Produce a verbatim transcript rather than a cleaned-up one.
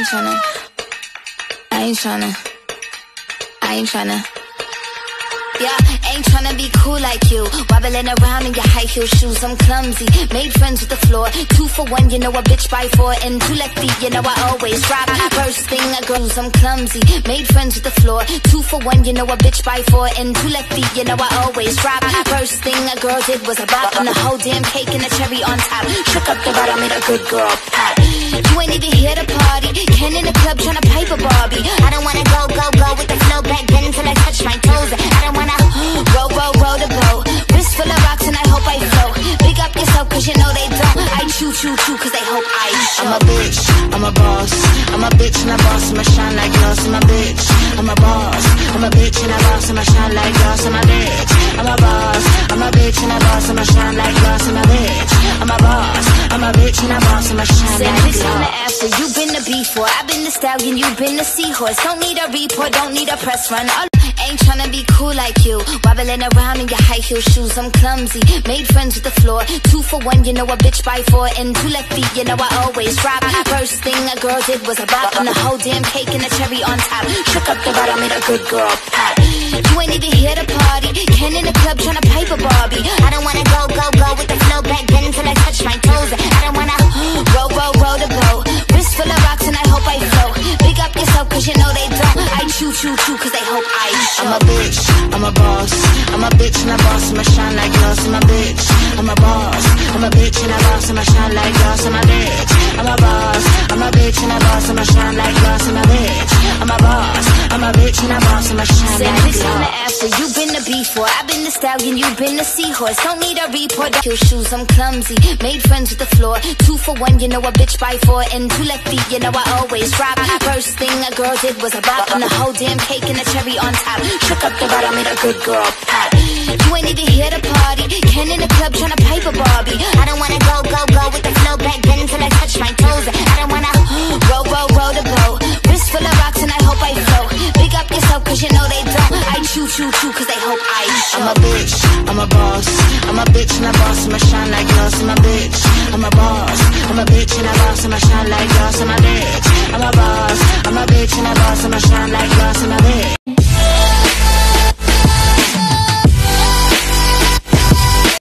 tryna, I ain't tryna, I ain't tryna. Yeah, ain't tryna be cool like you, wobbling around in your high heel shoes. I'm clumsy, made friends with the floor. Two for one, you know a bitch by four. And two left feet, you know I always drop. First thing I girls, I'm clumsy, made friends with the floor. Two for one, you know a bitch by four. And two left feet, you know I always drop. First thing a girl did was a bop, and the whole damn cake and the cherry on top. Shook up the bottom, made a good girl pop. You ain't even here to party, Ken in the club tryna pipe a Barbie. I don't wanna go, go, go with the flow back then till I touch my toes. I don't wanna row, row, row the boat. Wrist full of rocks and I hope I float. Big up yourself cause you know they don't. I choo choo choo cause they hope I show. I'm a bitch, I'm a boss. I'm a bitch and a boss, I'ma shine like glass. I'm a bitch, I'm a boss. I'm a bitch and a boss, I'ma shine like glass. I'm a bitch, I'm a boss. I'm a bitch and a boss, I'ma shine like glass. I'm a bitch, I'm a boss. I'm a bitch and a boss, I'ma shine like glass. On the after, you been the before. I've been the stallion, you been the seahorse. Don't need a report, don't need a press run. All ain't tryna be cool like you, wobbling around in your high heel shoes. I'm clumsy, made friends with the floor. Two for one, you know a bitch by four. And two left feet, you know I always drop. First thing a girl did was a bop, and the whole damn cake and the cherry on top. Shook up the bottom, made a good girl pop. You ain't even here to party, Ken in the club tryna pipe a Barbie. I don't wanna go, go, go with the flow back then till I touch my toes. I don't wanna row, row, row the boat. Wrist full of rocks and I hope I float. Big up yourself cause you know they don't. I choo choo choo cause they hope I show. I'm a bitch, I'm a boss. I'm a bitch and a boss, I'ma shine like glass. I'm a bitch, I'm a boss. I'm a bitch and a boss, I'ma shine like glass. I'm a bitch, I'm a boss. I'm a bitch and a boss, I'ma shine like glass. I'm a bitch, I'm a boss. I'm a bitch and a boss, I'ma shine like glass. On the after, you been the before. I've been the stallion, you been the seahorse. Don't need a report. Heel shoes, I'm clumsy, made friends with the floor. Two for one, you know a bitch by four. And two left feet, you know I always drop. First thing a girl did was a bop, and the whole damn cake and the cherry on top. Shook up the bottom, made a good girl pop. You ain't even here to party, Ken in the club tryna pipe a Barbie. I don't wanna go, go, go with the flow back then till I touch my toes. I don't wanna row, row, row the boat. Wrist full of rocks and I hope I float. Big up yourself cause you know they don't. I choo choo choo cause they hope I show. I'm a bitch, I'm a boss. I'm a bitch and a boss, I'ma shine like glass. I'm a bitch, I'm a boss. I'm a bitch and a boss, I'ma shine like glass. I'm a bitch, I'm a boss. I'm a bitch and a boss, I'ma shine like glass. I'm a bitch.